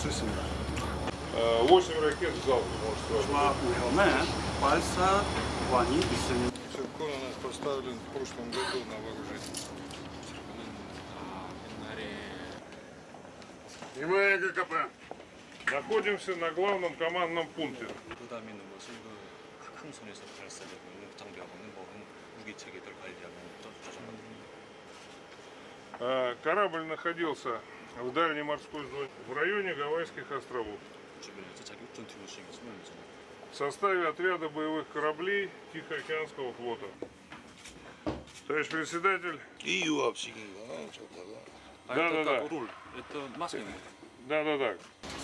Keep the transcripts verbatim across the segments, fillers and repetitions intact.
수 있습니다. восемь ракет в залпе может сразу. 위험해 발사관이 있습니다. Циркон у нас поставлен в прошлом году на вооружение. Внимание, ГКП. Находимся на главном командном пункте. 부담 있는 것은 그 항선에서 발사되고 있는 장비하고 있는 모든 무기 체계들 관리하는 А, Корабль находился в дальней морской зоне в районе Гавайских островов. 주변에서 자기 전투 시행에 숨어있는 В составе отряда боевых кораблей Тихоокеанского флота. Товарищ председатель. И 유압식인가 저다가. А Да, это да, как да. руль, это масляный. Да, да, да.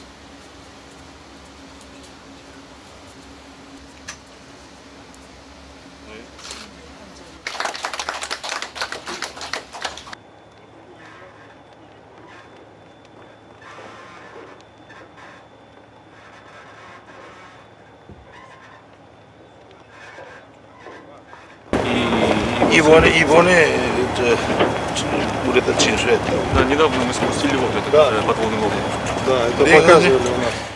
이번에 이번에 저 우리가 진수했다고. Да, недавно мы спустили вот этот Да. э, подводный лодку. Да, это показывали у нас.